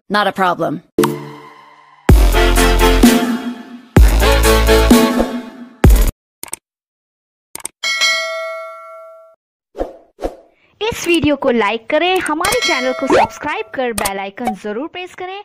Not a problem. इस video को like करें, हमारे चैनल को सब्सक्राइब कर बेल आइकन जरूर प्रेस करें।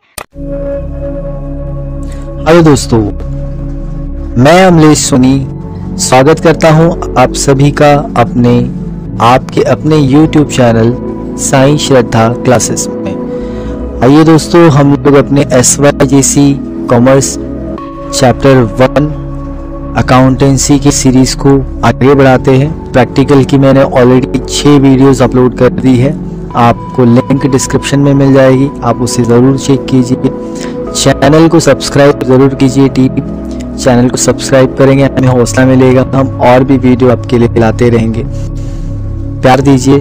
हेलो दोस्तों, मैं अमलेश सोनी स्वागत करता हूं आप सभी का आपके अपने YouTube channel Sai Shraddha classes में। आइए दोस्तों, हम लोग अपने SYJC कॉमर्स चैप्टर 1 अकाउंटेंसी की सीरीज को आगे बढ़ाते हैं। प्रैक्टिकल की मैंने ऑलरेडी 6 वीडियोस अपलोड कर दी है, आपको लिंक डिस्क्रिप्शन में मिल जाएगी, आप उसे ज़रूर चेक कीजिए। चैनल को सब्सक्राइब ज़रूर कीजिए। चैनल को सब्सक्राइब करेंगे, हमें हौसला मिलेगा, हम और भी वीडियो आपके लिए लाते रहेंगे। प्यार दीजिए,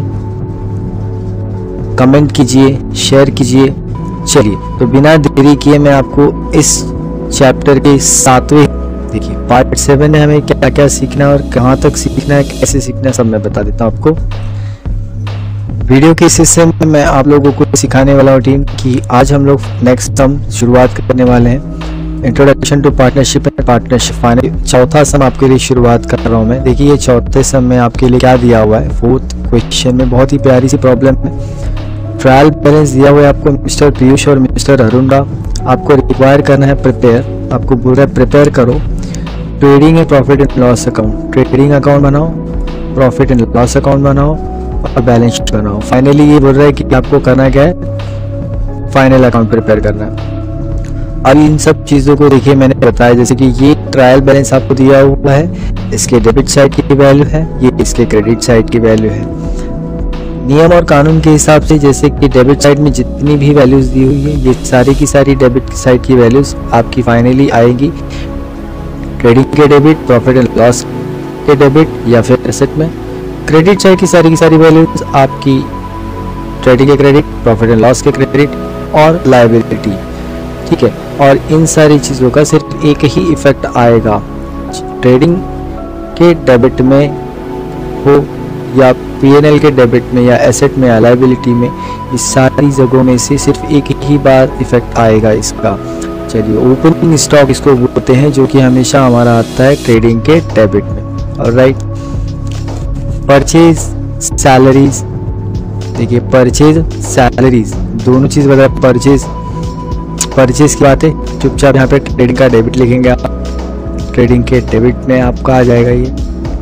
कमेंट कीजिए, शेयर कीजिए। चलिए, तो बिना देरी किए मैं आपको इस चैप्टर के 7वें देखिए पार्ट 7 में हमें क्या क्या सीखना है और कहाँ तक सीखना है, कैसे सीखना है, सब मैं बता देता हूँ आपको। वीडियो के इस हिस्से में मैं आप लोगों को सिखाने वाला हूँ टीम कि आज हम लोग नेक्स्ट सम शुरुआत करने वाले हैं। Introduction to partnership and partnership finance, चौथा सम आपके लिए शुरुआत कर रहा हूँ मैं। देखिए ये चौथे सम में आपके लिए क्या दिया हुआ है। 4th क्वेश्चन में बहुत ही प्यारी सी प्रॉब्लम है। ट्रायल बैलेंस दिया हुआ है आपको मिस्टर पीयूष और मिस्टर अरुण राव। आपको रिक्वायर करना है प्रिपेयर, आपको बोल रहा है प्रिपेयर करो trading and profit and loss account. Trading account बनाओ, प्रॉफिट एंड लॉस अकाउंट बनाओ और बैलेंस शीट बनाओ। फाइनली ये बोल रहा है कि आपको करना क्या है, फाइनल अकाउंट प्रिपेयर करना है। और इन सब चीज़ों को देखिए मैंने बताया, जैसे कि ये ट्रायल बैलेंस आपको दिया हुआ है, इसके डेबिट साइड की वैल्यू है, ये इसके क्रेडिट साइड की वैल्यू है। नियम और कानून के हिसाब से जैसे कि डेबिट साइड में जितनी भी वैल्यूज दी हुई है, ये सारी की सारी डेबिट साइड की वैल्यूज आपकी फाइनली आएगी ट्रेडिंग के डेबिट, प्रॉफिट एंड लॉस के डेबिट या फिर एसेट में। क्रेडिट साइड की सारी वैल्यूज आपकी ट्रेडिंग के क्रेडिट, प्रॉफिट एंड लॉस के क्रेडिट और लायबिलिटी, ठीक है। और इन सारी चीज़ों का सिर्फ एक ही इफेक्ट आएगा, ट्रेडिंग के डेबिट में हो या P&L के डेबिट में या एसेट में या लायबिलिटी में, इस सारी जगहों में से सिर्फ एक ही बार इफेक्ट आएगा इसका। चलिए, ओपनिंग स्टॉक इसको बोलते हैं, जो कि हमेशा हमारा आता है ट्रेडिंग के डेबिट में। ऑलराइट, परचेज सैलरीज, देखिए परचेज सैलरीज दोनों चीज़ बता। परचेज की बात है, चुपचाप यहाँ पे ट्रेडिंग का डेबिट लिखेंगे आप, ट्रेडिंग के डेबिट में आपका आ जाएगा ये।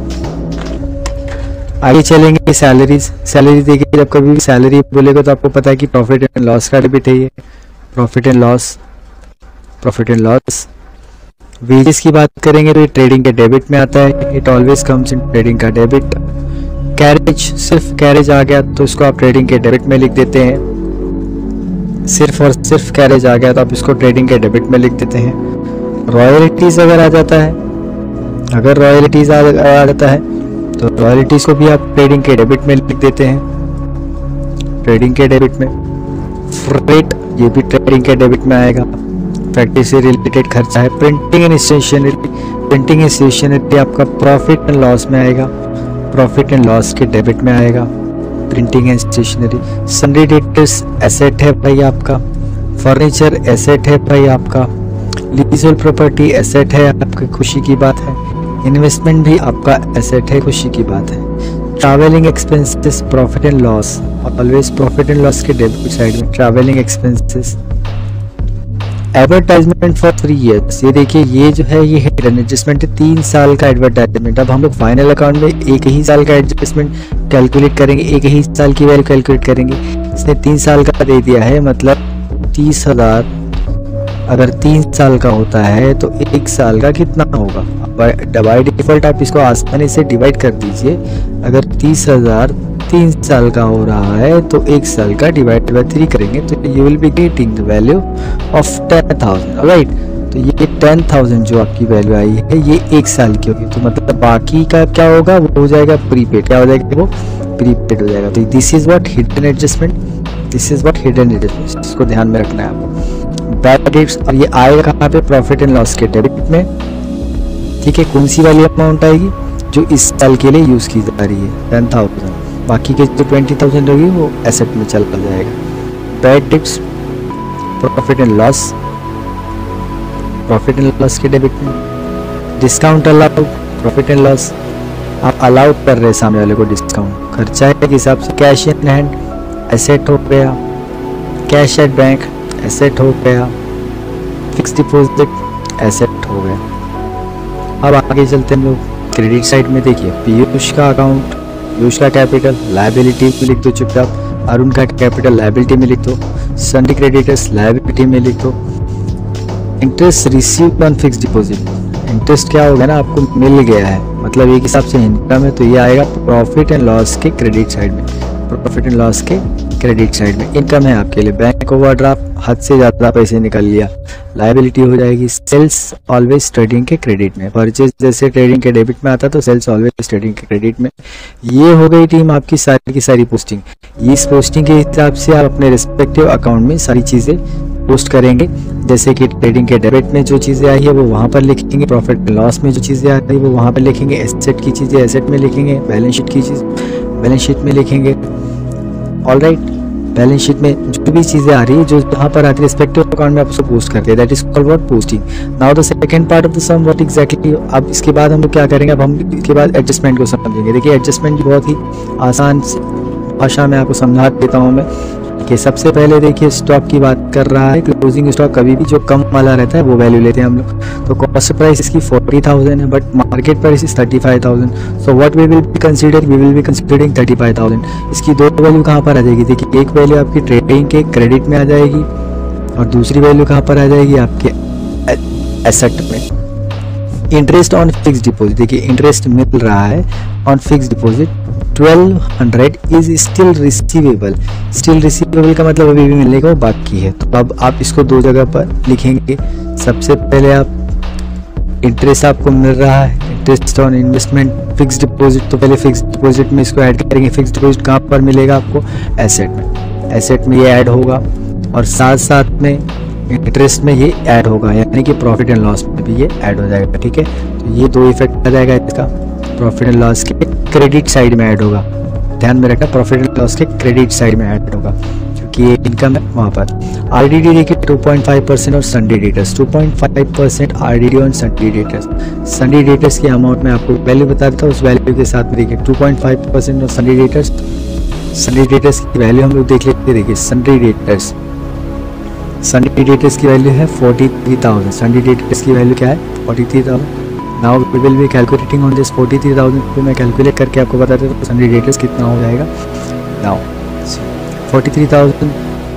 आगे चलेंगे सैलरीज देखिए, जब कभी भी सैलरी बोलेगा तो आपको पता है कि प्रॉफिट एंड लॉस का डेबिट है ये, प्रॉफिट एंड लॉस। वेजेस की बात करेंगे तो ये ट्रेडिंग के डेबिट में आता है, it always comes in trading का डेबिट। कैरेज, सिर्फ कैरेज आ गया तो इसको आप ट्रेडिंग के डेबिट में लिख देते हैं। सिर्फ और सिर्फ कैरेज आ गया तो आप इसको ट्रेडिंग के डेबिट में लिख देते हैं। रॉयल्टीज अगर आ जाता है, तो रॉयल्टीज को भी आप ट्रेडिंग के डेबिट में लिख देते हैं, ट्रेडिंग के डेबिट में। फ्रेट, ये भी ट्रेडिंग के डेबिट में आएगा, फैक्ट्री से रिलेटेड खर्चा है। प्रिंटिंग एंड स्टेशनरी आपका प्रॉफिट एंड लॉस में आएगा, प्रॉफिट एंड लॉस के डेबिट में आएगा printing and stationery. Sundry debtors asset है भाई आपका, फर्नीचर एसेट है भाई आपका, लीजल प्रॉपर्टी एसेट है आपकी, खुशी की बात है। इन्वेस्टमेंट भी आपका एसेट है, खुशी की बात है। Travelling expenses, profit and loss, always profit and loss के डेबिट साइड में travelling expenses. Advertisement for 3 years, ये देखिए ये जो है ये हिडन एडजस्टमेंट है, 3 साल का एडवर्टाइजमेंट। अब हम लोग फाइनल अकाउंट में एक ही साल का एडजस्टमेंट कैलकुलेट करेंगे, एक ही साल की वैल्यू कैलकुलेट करेंगे। इसने 3 साल का दे दिया है, मतलब 30,000 अगर 3 साल का होता है तो 1 साल का कितना होगा। बाय डिफॉल्ट आप इसको आसानी से डिवाइड कर दीजिए। अगर 30,000 3 साल का हो रहा है तो 1 साल का डिवाइड बाय 3 करेंगे तो you will be getting the value of 10,000। Right, तो ये 10,000 जो आपकी वैल्यू आई है ये 1 साल की होगी, तो मतलब बाकी का क्या होगा, वो हो जाएगा प्रीपेड। क्या हो जाएगा, वो प्रीपेड हो जाएगा। तो this is what hidden adjustment, इसको ध्यान में रखना है आपको। बैड डेट्स, और ये आएगा कहाँ पे, प्रॉफिट एंड लॉस के डेबिट में। ठीक है, कौन सी वाली अमाउंट आएगी, जो इस साल के लिए यूज की जा रही है 10,000, बाकी के जो 20,000 होगी वो एसेट में चल जाएगा। Bad debts profit and loss, profit and loss के डेबिट में discount allowed, profit and loss आप अलाउ कर रहे हैं सामने वाले को डिस्काउंट, खर्चा के हिसाब से कैश इन हैंड एसेट हो गया, कैश एट बैंक एसेट हो गया, फिक्स डिपॉजिट एसेट हो गया। अब आगे चलते हैं हम लोग क्रेडिट साइड में। देखिए पीयूष का अकाउंट, पीयूष का कैपिटल लायबिलिटी में लिख दो चुपचाप, अरुण का कैपिटल लायबिलिटी में लिख दो, सन्डी क्रेडिटर्स लायबिलिटी में लिख दो। Interest received on fix deposit, interest क्या होगा ना आपको मिल गया है, मतलब एक हिसाब से इनकम है, तो ये आएगा प्रॉफिट एंड लॉस के क्रेडिट साइड में, प्रॉफिट एंड लॉस के क्रेडिट साइड में। इनकम है आपके लिए, बैंक ओवरड्राफ्ट हद से ज़्यादा पैसे निकल लिया, लायबिलिटी हो जाएगी। सेल्स ऑलवेज ट्रेडिंग के क्रेडिट में, परचेज जैसे ट्रेडिंग के डेबिट में आता तो सेल्स ऑलवेज ट्रेडिंग के क्रेडिट में। ये हो गई टीम आपकी सारी की सारी पोस्टिंग। इस पोस्टिंग के हिसाब से आप अपने रिस्पेक्टिव अकाउंट में सारी चीज़ें पोस्ट करेंगे, जैसे कि ट्रेडिंग के डेबिट में जो चीज़ें आई है वो वहाँ पर लिखेंगे, प्रॉफिट एंड लॉस में जो चीज़ें आई है वो वहाँ पर लिखेंगे, एसेट की चीज़ें एसेट में लिखेंगे, बैलेंस शीट की चीज़ बैलेंस शीट में लिखेंगे। ऑलराइट, बैलेंस शीट में जो भी चीज़ें आ रही है जो यहाँ पर आती है रिस्पेक्टिव अकाउंट में आप उसको पोस्ट करते हैं, that is called what posting. Now the second part of the sum what exactly, अब इसके बाद हम लोग क्या करेंगे, अब हम इसके बाद एडजस्टमेंट को समझेंगे। देखिए एडजस्टमेंट बहुत ही आसान भाषा में आपको समझा देता हूँ मैं कि सबसे पहले देखिए स्टॉक की बात कर रहा है, क्लोजिंग स्टॉक कभी भी जो कम वाला रहता है वो वैल्यू लेते हैं हम लोग। तो कॉस्ट प्राइस इसकी 40,000 है but market price is 35,000, so what we will be considering 35,000। इसकी दो वैल्यू कहाँ पर आ जाएगी, देखिए एक वैल्यू आपकी ट्रेडिंग के क्रेडिट में आ जाएगी और दूसरी वैल्यू कहाँ पर आ जाएगी आपके एसेट में। इंटरेस्ट ऑन फिक्स डिपॉजिट, देखिए इंटरेस्ट मिल रहा है on fix deposit 1200 is still receivable. Still receivable का मतलब अभी भी मिलने का बाकी है, तो अब आप इसको दो जगह पर लिखेंगे। सबसे पहले आप इंटरेस्ट आपको मिल रहा है, interest on investment fix deposit, तो पहले फिक्स डिपॉजिट में इसको ऐड करेंगे। फिक्स डिपॉजिट कहाँ पर मिलेगा आपको, एसेट में, एसेट में ये ऐड होगा और साथ साथ में इंटरेस्ट में ये ऐड होगा, यानी कि प्रॉफिट एंड लॉस में भी ये ऐड हो जाएगा। ठीक है, तो ये दो इफेक्ट आ जाएगा इसका, प्रॉफिट एंड लॉस के क्रेडिट साइड में ऐड होगा। ध्यान में रखना, प्रॉफिट एंड लॉस के क्रेडिट साइड में ऐड होगा क्योंकि ये इनकम है वहाँ पर। आरडीडी देखिए 2.5% और sundry debtors, 2.5% RDD on sundry debtors. Sundry debtors की अमाउंट में आपको वैल्यू बता देता हूँ, उस वैल्यू के साथ में देखिए 2.5% और सन्डे डेटर्स। सन्डे डेटर्स की वैल्यू हम लोग देख लेते हैं। देखिए सन्डे डेटर्स की वैल्यू है 43,000। सन्डे डेटर्स की वैल्यू क्या है, 43,000। Now we will be calculating on this 43,000 को मैं कैलकुलेट करके आपको बता देता हूँ सन्डे डेटर्स कितना हो जाएगा। नाउ 43,000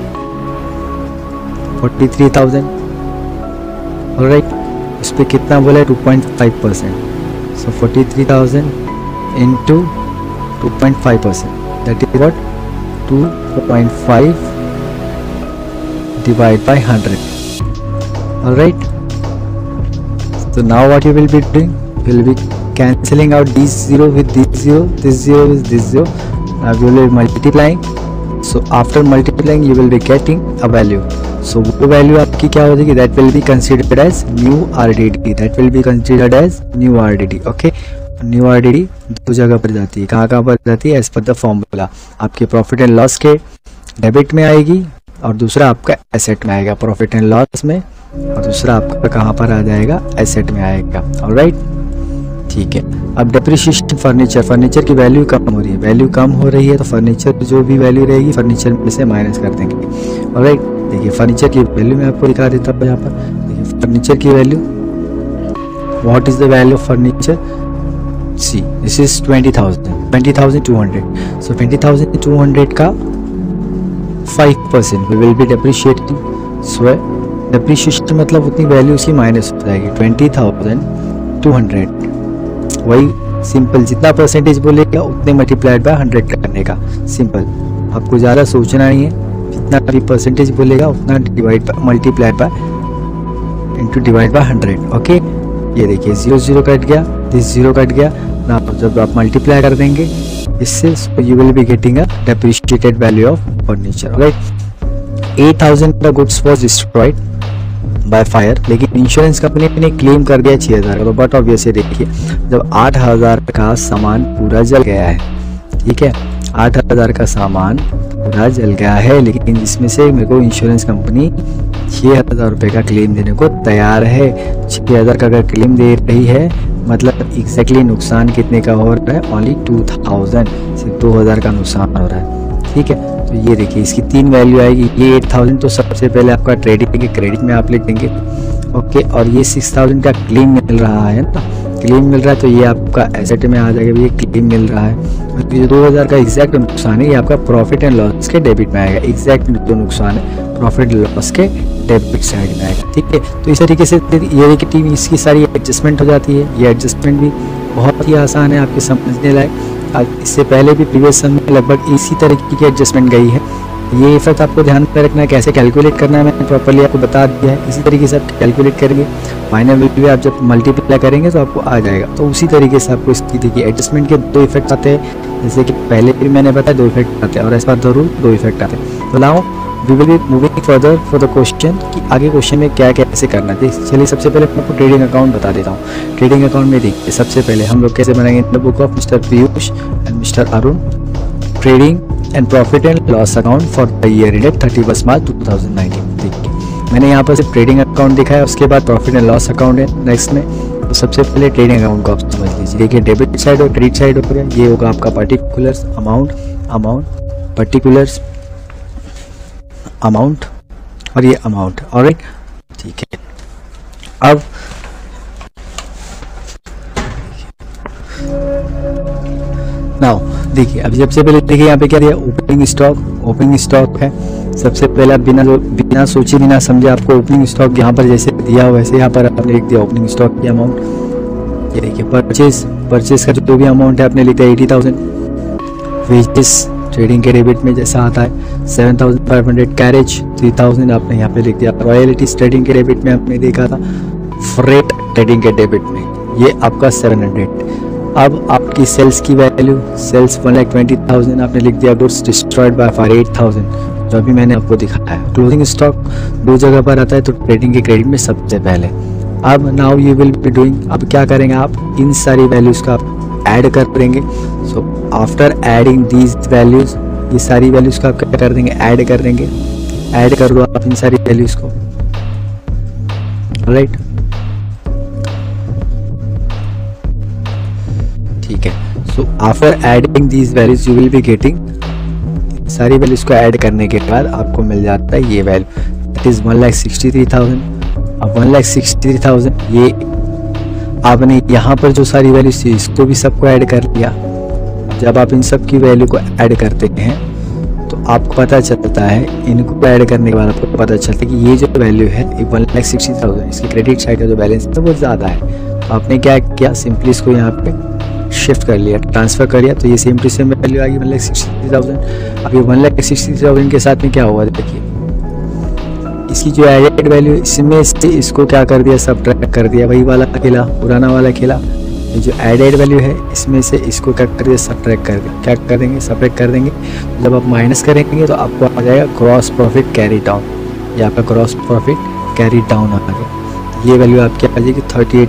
ऑलराइट, इस पर कितना बोला है 2.5%, so 43,000 into 2.5%, that is what 2.5 divided by 100. All right, so now what you will be doing, you will be cancelling out this 0 with this 0, this 0 with this 0. Now you will be multiplying, so after multiplying you will be getting a value, so वो value आपकी क्या हो जाएगी, that will be considered as new RDD, that will be considered as new RDD. okay, new RDD दो जगह पर जाती है, कहाँ पर जाती है, एज पर द फॉर्मूला आपके प्रॉफिट एंड लॉस के डेबिट में आएगी और दूसरा आपका एसेट में आएगा प्रॉफिट एंड लॉस में, और दूसरा आपका कहाँ पर आ जाएगा, एसेट में आएगा। ऑलराइट, ठीक है। अब डेप्रिसिएशन फर्नीचर की वैल्यू कम हो रही है, वैल्यू कम हो रही है तो फर्नीचर जो भी वैल्यू रहेगी फर्नीचर में से माइनस कर देंगे। ऑलराइट, देखिए फर्नीचर की वैल्यू मैं आपको दिखा देता हूँ यहाँ पर। देखिए फर्नीचर की value, what is the value of furniture, see this is 20,200, so 20,200 का 5% we will be depreciating, so depreciation मतलब उतनी वैल्यू उसकी माइनस हो जाएगी 20,200। वही सिंपल, जितना परसेंटेज बोलेगा उतने मल्टीप्लाइड बाय 100 करने का, सिंपल, आपको ज़्यादा सोचना नहीं है, जितना भी परसेंटेज बोलेगा उतना divide multiplied by into divide by 100। Okay, ये देखिए 0 कट गया, दिस 0 कट गया ना, जब आप मल्टीप्लाई कर देंगे इससे, you will be getting a depreciated value of furniture. Right, 8,000 the goods was destroyed by fire, लेकिन इंश्योरेंस कंपनी ने क्लेम कर दिया 6,000 का। तो बट ऑब्वियसली देखिए जब 8,000 का सामान पूरा जल गया है, ठीक है, 8,000 का सामान पूरा जल गया है, लेकिन इसमें से मेरे को इंश्योरेंस कंपनी 6,000 रुपये का क्लेम देने को तैयार है। 6,000 का अगर क्लेम दे रही है मतलब एग्जैक्टली नुकसान कितने का हो रहा है, ओनली 2,000, सिर्फ 2,000 का नुकसान हो रहा है। ठीक है, तो ये देखिए इसकी 3 वैल्यू आएगी। ये 8,000 तो सबसे पहले आपका ट्रेडिंग के क्रेडिट में आप लिख देंगे, ओके। और ये 6,000 का क्लेम मिल रहा है ना, क्लेम मिल रहा है तो ये आपका एसेट में आ जाएगा, ये क्लेम मिल रहा है। और ये 2,000 का एग्जैक्ट नुकसान है, ये आपका प्रॉफिट एंड लॉस के डेबिट में आएगा। एग्जैक्ट जो नुकसान है प्रॉफिट लॉस के डेबिट साइड में आएगा। ठीक है, तो इस तरीके से ये की टीम इसकी सारी एडजस्टमेंट हो जाती है। ये एडजस्टमेंट भी बहुत ही आसान है आपके समझने लायक। इससे पहले भी प्रीवियस सम में लगभग इसी तरीके की एडजस्टमेंट गई है। ये इफेक्ट आपको ध्यान में रखना है, कैसे कैलकुलेट करना है मैंने प्रॉपर्ली आपको बता दिया है। इसी तरीके से आप कैलकुलेट करेंगे, फाइनल वैल्यू आप जब मल्टीप्लाई करेंगे तो आपको आ जाएगा। तो उसी तरीके से आपको इसकी देखिए एडजस्टमेंट के 2 इफेक्ट आते हैं, जैसे कि पहले भी मैंने बताया 2 इफेक्ट आते हैं, और as per the rule 2 effect आते हैं। तो now we will be moving further for the question कि आगे क्वेश्चन में क्या कैसे करना है। चलिए सबसे पहले मैं आपको ट्रेडिंग अकाउंट बता देता हूँ। ट्रेडिंग अकाउंट में देखिए सबसे पहले हम लोग कैसे बनाएंगे, the book of mister Piyush and mister Arun, trading and profit and loss account for the year ended 31 March 2019। देखिए मैंने यहाँ पर सिर्फ ट्रेडिंग अकाउंट दिखा है, उसके बाद प्रॉफिट एंड लॉस अकाउंट है नेक्स्ट में। तो सबसे पहले ट्रेडिंग अकाउंट को आप समझ लीजिए। देखिए डेबिट साइड और क्रेडिट साइड हो गया, ये होगा आपका पर्टिकुलर्स अमाउंट पर्टिकुलर्स अमाउंट और ये अमाउंट, ऑलराइट। ठीक है, अब नाउ देखिए अभी सबसे पहले देखिए यहाँ पे क्या दिया, ओपनिंग स्टॉक है। सबसे पहले बिना सोचे बिना समझे आपको ओपनिंग स्टॉक यहाँ पर जैसे दिया हो वैसे यहाँ पर आपने लिख दिया ओपनिंग स्टॉक की अमाउंट। ये देखिए परचेज का जो भी अमाउंट है आपने लिख दिया 80,000। वेजेस ट्रेडिंग के डेबिट में जैसा आता है 7,500, कैरेज 3,000 आपने यहाँ पे लिख दिया। रॉयल्टीज ट्रेडिंग के डेबिट में आपने देखा था, फ्रेट ट्रेडिंं के डेबिट में ये आपका 700। अब आपकी सेल्स की वैल्यू, सेल्स 1,20,000 आपने लिख दिया। गुड्स डिस्ट्रॉयड बाय फायर 8,000 जो अभी मैंने आपको दिखाया है। क्लोजिंग स्टॉक 2 जगह पर आता है, तो ट्रेडिंग के क्रेडिट में सबसे पहले। अब now you will be doing, अब क्या करेंगे आप इन सारी वैल्यूज का ऐड कर देंगे। So after adding these values, ये सारी वैल्यूज का आप क्या कर देंगे, ऐड कर देंगे। ऐड कर दो आप इन सारी वैल्यूज को, राइट। ठीक है, so after adding these values you will be getting, सारी वैल्यूज को ऐड करने के बाद आपको मिल जाता है ये वैल्यू, दैट इज 1,63,000। अब 1,63,000 ये आपने यहाँ पर जो सारी वैल्यूज थी इसको भी सबको ऐड कर लिया। जब आप इन सब की वैल्यू को ऐड करते हैं तो आपको पता चलता है, इनको ऐड करने के बाद आपको पता चलता है कि ये जो वैल्यू है 1,60,000, इसकी क्रेडिट साइड का जो बैलेंस है वो ज़्यादा है। तो आपने क्या किया, सिंपली इसको यहाँ पे शिफ्ट कर लिया, ट्रांसफ़र कर लिया, तो ये सेम टू सेम वैल्यू आ गई 1,60,000। अब ये 1,60,000 के साथ में क्या हुआ देखिए, इसकी जो एडेड वैल्यू इसमें से इसको क्या कर दिया, सबट्रैक्ट कर दिया, वही वाला खेला, पुराना वाला खेला। ये जो एडेड वैल्यू है इसमें से इसको क्या कर दिया, सबट्रैक्ट कर दिया। क्या कर देंगे, सबट्रैक्ट कर देंगे। जब आप माइनस करेंगे तो आपको आ जाएगा ग्रॉस प्रॉफिट कैरी डाउन, ये आपका ग्रॉस प्रॉफिट कैरी डाउन आ गया। ये वैल्यू आपकी आ जाएगी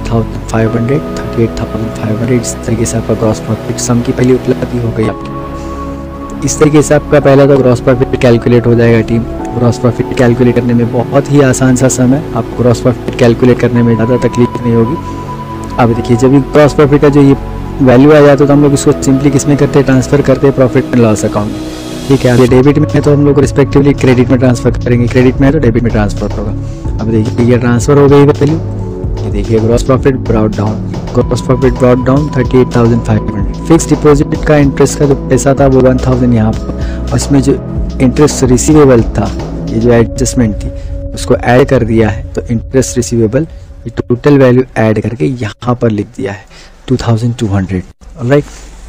38,500। इस तरीके से आपका ग्रॉस प्रॉफिट सम की पहली उपलब्धि हो गई आपकी। इस तरीके से आपका पहला तो ग्रॉस प्रॉफिट कैलकुलेट हो जाएगा टीम। ग्रॉस प्रॉफिट कैलकुलेट करने में बहुत ही आसान सा सम है, आपको ग्रॉस प्रॉफिट कैलकुलेट करने में ज़्यादा तकलीफ नहीं होगी। अब देखिए जब भी ग्रॉस प्रॉफिट का जो ये वैल्यू आ जाता है तो हम लोग इसको सिंपली किसमें करते हैं, ट्रांसफर करते हैं प्रॉफिट एंड लॉस अकाउंट में। ठीक है, अब ये डेबिट में है तो हम लोग रिस्पेक्टिवली क्रेडिट में ट्रांसफर करेंगे, क्रेडिट में है तो डेबिट में ट्रांसफर होगा। अब देखिए ये ट्रांसफर हो गई वैल्यू, ये देखिए gross profit brought down, gross profit brought down 38,500। Fix deposit का इंटरेस्ट का जो पैसा था वो 1,000 यहाँ पर, और इसमें जो इंटरेस्ट रिसीवेबल था, ये जो एडजस्टमेंट थी उसको ऐड कर दिया है, तो इंटरेस्ट रिसीवेबल ये टोटल वैल्यू ऐड करके यहाँ पर लिख दिया है 2,200। ऑलराइट,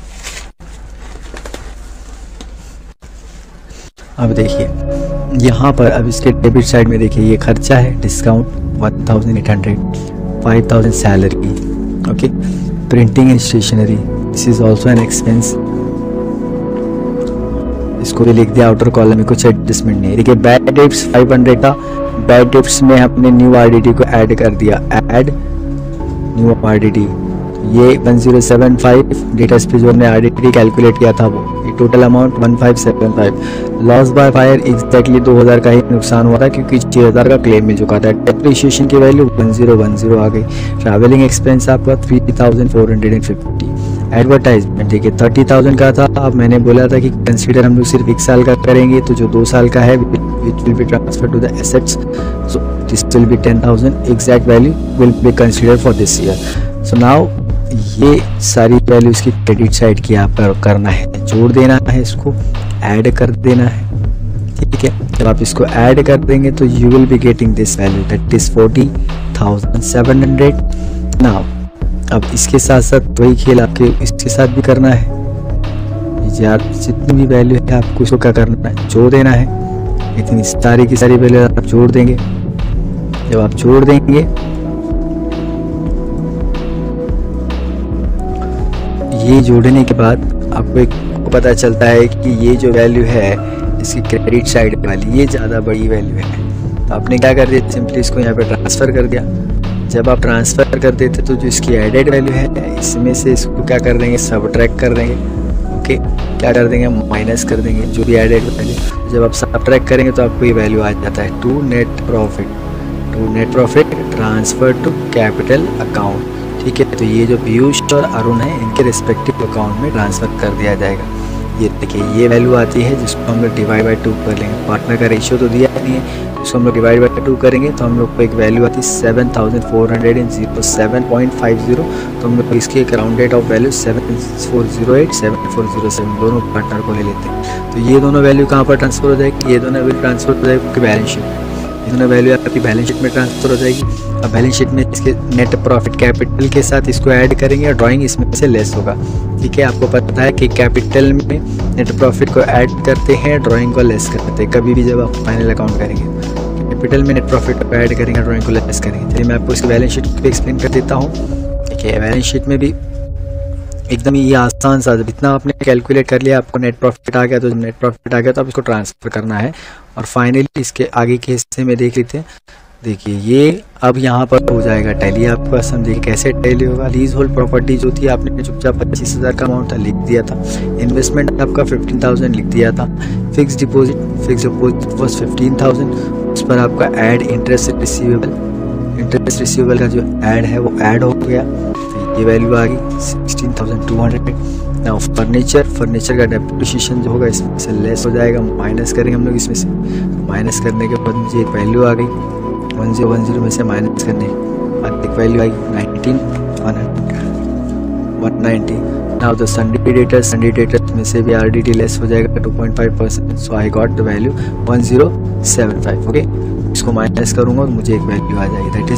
अब देखिए यहाँ पर अब इसके डेबिट साइड में देखिए ये खर्चा है, discount 1,800, 5,000 salary, okay, printing and stationery this is also an expense, इसको भी लिख दिया आउटर कॉलम में, कुछ एडजस्टमेंट नहीं है। देखिए बैड डेट्स 500 का, बैड डेट्स में हमने न्यू आरडीडी को ऐड कर दिया, ऐड न्यू आरडीडी, ये 1075 डेटस पे जो हमने RDD कैलकुलेट किया था वो, ये total amount 1575। Loss by fire exactly 2000 का ही नुकसान हुआ था क्योंकि 6000 का क्लेम मिल चुका था। डेप्रिसिएशन की वैल्यू 1010 आ गई। ट्रैवलिंग एक्सपेंस आपका 3450। एडवर्टाइजमेंट देखिए 30,000 का था। अब मैंने बोला था कि कंसीडर हम लोग सिर्फ 1 साल का करेंगे, तो जो 2 साल का है it will be transferred to the assets, so this will be 10,000. exact value will be considered for this year. so now ये सारी वैल्यूज की क्रेडिट साइड की आपका करना है, जोड़ देना है, इसको ऐड कर देना है। ठीक है, जब आप इसको ऐड कर देंगे तो you will be getting this value, that is 40,700. now अब इसके साथ साथ वही खेल आपके इसके साथ भी करना है। यार जितनी भी वैल्यू है आपको इसको क्या करना है, जोड़ देना है। इतनी सारी की सारी वैल्यू आप जोड़ देंगे। जब आप जोड़ देंगे ये जोड़ने के बाद आपको एक पता चलता है कि ये जो वैल्यू है इसकी क्रेडिट साइड वाली ये ज़्यादा बड़ी वैल्यू है। तो आपने क्या कर दिया, सिंपली इसको यहाँ पे ट्रांसफ़र कर दिया। जब आप ट्रांसफ़र कर देते तो जो इसकी एडेड वैल्यू है इसमें से इसको क्या कर देंगे, सबट्रैक्ट कर देंगे। ओके, क्या कर देंगे, माइनस कर देंगे जो भी एडेड वैल्यू। जब आप सबट्रैक्ट करेंगे तो आपको ये वैल्यू आ जाता है to net profit transfer to capital account. ठीक है, तो ये जो पीयूष और अरुण है इनके रिस्पेक्टिव अकाउंट में ट्रांसफ़र कर दिया जाएगा। ये देखिए ये वैल्यू आती है जिसको हम लोग डिवाइड बाई 2 कर लेंगे। पार्टनर का रेशियो तो दिया नहीं है, इसको हम लोग डिवाइड बाई 2 करेंगे तो हम लोग को एक वैल्यू आती है 7,407.50। तो हम लोग इसकी एक राउंडेड ऑफ वैल्यू 7408 7407 दोनों पार्टनर को ले लेते हैं। तो ये दोनों वैल्यू कहाँ पर ट्रांसफर हो जाएगी, ये दोनों वैल्यू ट्रांसफर हो जाएगी आपकी बैलेंस शीट। ये दोनों वैल्यू आपकी बैलेंस शीट में ट्रांसफर हो जाएगी। अब बैलेंस शीट में इसके नेट प्रॉफिट कैपिटल के साथ इसको ऐड करेंगे और ड्राइंग इसमें से लेस होगा। ठीक है, आपको पता है कि कैपिटल में नेट प्रॉफिट को ऐड करते हैं, ड्राइंग को लेस करते हैं। कभी भी जब आप फाइनल अकाउंट करेंगे कैपिटल में नेट प्रॉफिट को ऐड करेंगे, ड्राइंग को लेस करेंगे। चलिए मैं आपको इसकी बैलेंस शीट को एक्सप्लेन कर देता हूँ। ठीक है, बैलेंस शीट में भी एकदम ये आसान सा, जितना आपने कैलकुलेट कर लिया आपको नेट प्रॉफिट आ गया, तो जब नेट प्रॉफिट आ गया तो आप इसको ट्रांसफर करना है। और फाइनली इसके आगे के हिस्से में देख लेते हैं। देखिए ये अब यहाँ पर हो जाएगा टैली। आपको समझिए कैसे टैली होगा। लीज होल्ड प्रॉपर्टी जो थी आपने चुपचाप 25,000 का अमाउंट था लिख दिया था। इन्वेस्टमेंट आपका 15,000 लिख दिया था। Fix deposit was 15,000। उस पर आपका ऐड इंटरेस्ट रिसीवेबल का जो ऐड है वो ऐड हो गया, तो ये वैल्यू आ गई 16,200। नाउ फर्नीचर का डेप्रिसिएशन जो होगा इसमें से लेस हो जाएगा, माइनस करेंगे हम लोग इसमें से। माइनस करने के बाद मुझे एक वैल्यू आ गई 1010 में से माइनस करने के बाद एक वैल्यू आई 190। नाउ द सन्डे डेटर्स में से भी RDD लेस हो जाएगा 2.5%। So I got the value 1075। Okay, इसको माइनस करूँगा और मुझे एक वैल्यू आ जाएगी दैट इज़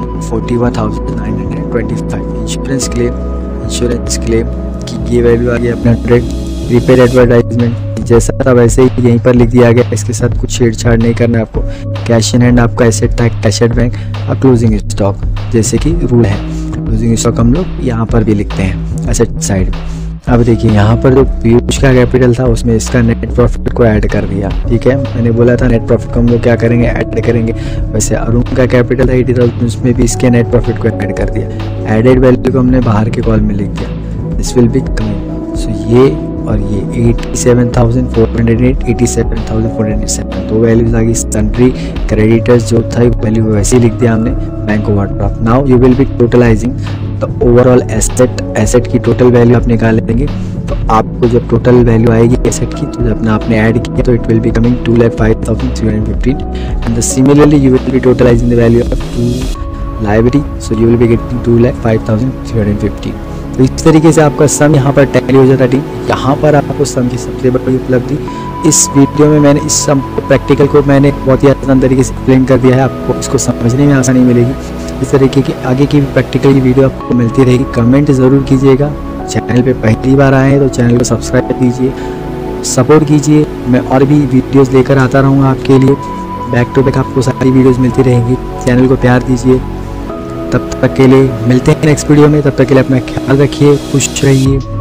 41,925। इंश्योरेंस क्लेम की ये वैल्यू आ गई अपना 100। प्रीपेड एडवर्टाइजमेंट जैसा था वैसे ही यहीं पर लिख दिया गया, इसके साथ कुछ छेड़छाड़ नहीं करना है आपको। कैश इन हैंड आपका एसेट था, कैश एट बैंक और क्लोजिंग स्टॉक जैसे कि रूल है। क्लोजिंग स्टॉक हम लोग यहाँ पर भी लिखते हैं एसेट साइड। अब देखिए यहाँ पर जो पीयूष का कैपिटल था उसमें इसका नेट प्रॉफिट को ऐड कर दिया। ठीक है, मैंने बोला था नेट प्रॉफिट को हम लोग क्या करेंगे, ऐड करेंगे। वैसे अरुण का कैपिटल था 80,000, उसमें भी इसके नेट प्रॉफिट को ऐड कर दिया। एडेड वैल्यू को हमने बाहर के कॉल में लिख दिया, दिस विल बी कमिंग। सो ये और ये 87,408 87,407 दो वैल्यूज आ गई। सन्ड्री क्रेडिटर्स जो था वैल्यू वैसे ही लिख दिया हमने, bank overdraft. Now you will be totalizing the overall asset की टोटल वैल्यू आप निकाल लेंगे। तो आपको जब टोटल वैल्यू आएगी एसेट की, तो जब आपने ऐड किया तो it will be coming 2,05,315। And similarly you will be totalizing the value of 2 liability, so you will be getting 2,05,315। तो इस तरीके से आपका सम यहाँ पर टैली हो जाता है। यहाँ पर आपको सम की सबसे बड़ी उपलब्धि इस वीडियो में मैंने इस सम प्रैक्टिकल को मैंने बहुत ही आसान तरीके से एक्सप्लेन कर दिया है। आपको इसको समझने में आसानी मिलेगी। इस तरीके की आगे की प्रैक्टिकल की वीडियो आपको मिलती रहेगी। कमेंट ज़रूर कीजिएगा। चैनल पे पहली बार आए हैं तो चैनल को सब्सक्राइब कीजिए, सपोर्ट कीजिए। मैं और भी वीडियोज़ लेकर आता रहूँगा आपके लिए। बैक टू बैक आपको सारी वीडियोज़ मिलती रहेंगी। चैनल को प्यार दीजिए। तब तक के लिए मिलते हैं नेक्स्ट वीडियो में। तब तक के लिए अपना ख्याल रखिए, खुश रहिए।